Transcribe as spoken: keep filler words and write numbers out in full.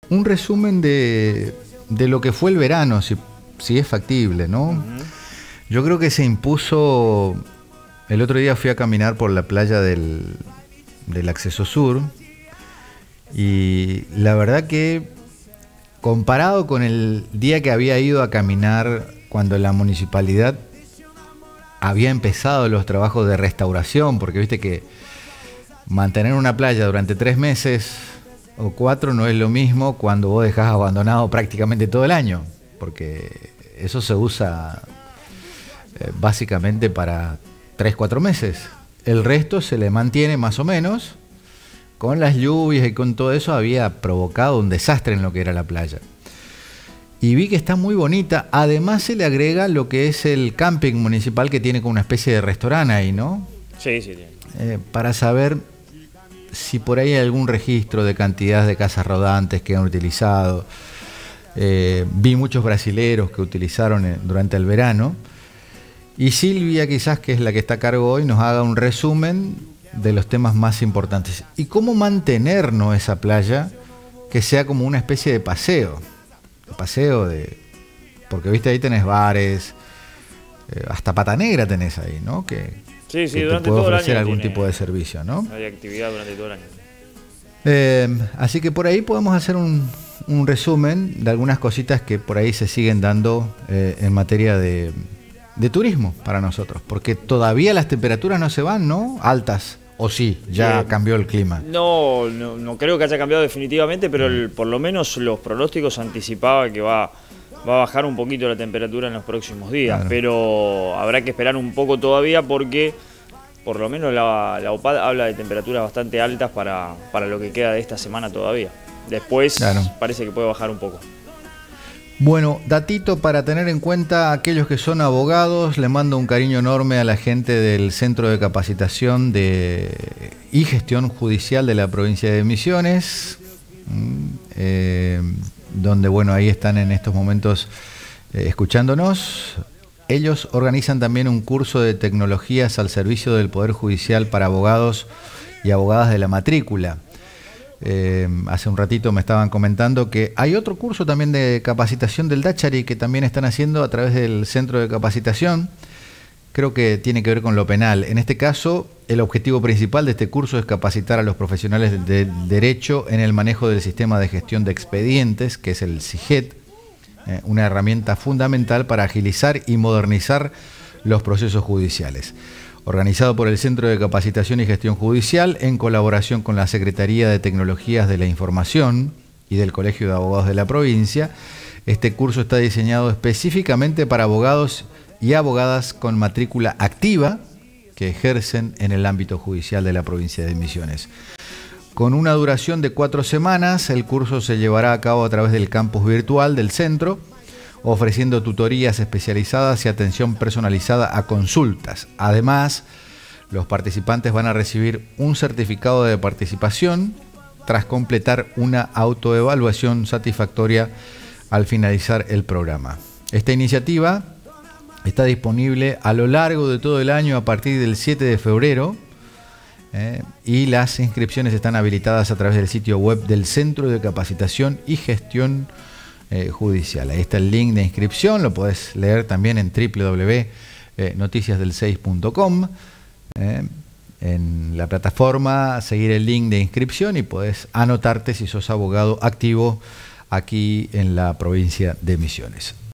un resumen de, de lo que fue el verano, si, si es factible, ¿no? Uh-huh. Yo creo que se impuso... El otro día fui a caminar por la playa del, del Acceso Sur y la verdad que comparado con el día que había ido a caminar cuando la municipalidad había empezado los trabajos de restauración, porque viste que mantener una playa durante tres meses o cuatro no es lo mismo cuando vos dejás abandonado prácticamente todo el año, porque eso se usa eh, básicamente para tres, cuatro meses. El resto se le mantiene más o menos. Con las lluvias y con todo eso había provocado un desastre en lo que era la playa. Y vi que está muy bonita. Además se le agrega lo que es el camping municipal, que tiene como una especie de restaurante ahí, ¿no? Sí, sí, tiene. Eh, para saber si por ahí hay algún registro de cantidad de casas rodantes que han utilizado. Eh, vi muchos brasileros que utilizaron eh, durante el verano. Y Silvia, quizás, que es la que está a cargo hoy, nos haga un resumen de los temas más importantes. Y cómo mantenernos esa playa que sea como una especie de paseo. De paseo de... Porque, viste, ahí tenés bares, eh, hasta Pata Negra tenés ahí, ¿no? Que, sí, sí, que durante te puede todo ofrecer el año algún tiene, tipo de servicio, ¿no? hay actividad durante todo el año. Eh, así que por ahí podemos hacer un, un resumen de algunas cositas que por ahí se siguen dando eh, en materia de... de turismo para nosotros, porque todavía las temperaturas no se van, ¿no? Altas, o sí, ya eh, cambió el clima. No, no, no creo que haya cambiado definitivamente, pero el, por lo menos los pronósticos anticipaban que va, va a bajar un poquito la temperatura en los próximos días, claro. Pero habrá que esperar un poco todavía porque por lo menos la, la O P A D habla de temperaturas bastante altas para, para lo que queda de esta semana todavía. Después claro. Parece que puede bajar un poco. Bueno, datito para tener en cuenta aquellos que son abogados, le mando un cariño enorme a la gente del Centro de Capacitación de, y Gestión Judicial de la provincia de Misiones, eh, donde bueno, ahí están en estos momentos eh, escuchándonos. Ellos organizan también un curso de tecnologías al servicio del Poder Judicial para abogados y abogadas de la matrícula. Eh, hace un ratito me estaban comentando que hay otro curso también de capacitación del Dachari que también están haciendo a través del centro de capacitación. Creo que tiene que ver con lo penal. En este caso, el objetivo principal de este curso es capacitar a los profesionales de derecho en el manejo del sistema de gestión de expedientes, que es el SIGET, eh, una herramienta fundamental para agilizar y modernizar los procesos judiciales. Organizado por el Centro de Capacitación y Gestión Judicial, en colaboración con la Secretaría de Tecnologías de la Información y del Colegio de Abogados de la provincia, este curso está diseñado específicamente para abogados y abogadas con matrícula activa que ejercen en el ámbito judicial de la provincia de Misiones. Con una duración de cuatro semanas, el curso se llevará a cabo a través del campus virtual del centro, ofreciendo tutorías especializadas y atención personalizada a consultas. Además, los participantes van a recibir un certificado de participación tras completar una autoevaluación satisfactoria al finalizar el programa. Esta iniciativa está disponible a lo largo de todo el año a partir del siete de febrero eh, y las inscripciones están habilitadas a través del sitio web del Centro de Capacitación y Gestión Eh, judicial. Ahí está el link de inscripción, lo podés leer también en doble u doble u doble u punto noticias del seis punto com, eh, en la plataforma, seguir el link de inscripción y podés anotarte si sos abogado activo aquí en la provincia de Misiones.